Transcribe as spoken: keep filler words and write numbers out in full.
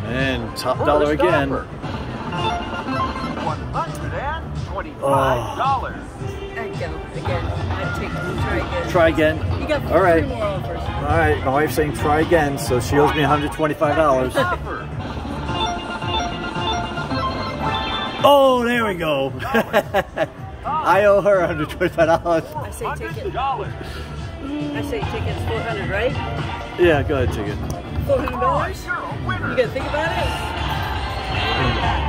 And top dollar again. one hundred twenty-five dollars. Oh. Again, again. I take, try again. Try again. You got All right. three more offers. All right. My wife's saying try again, so she owes me one hundred twenty-five dollars. Oh, there we go. I owe her one hundred twenty-five dollars. I say take it. I say take it. It's four hundred, right? Yeah, go ahead, take it. Four hundred dollars. You gotta think about it.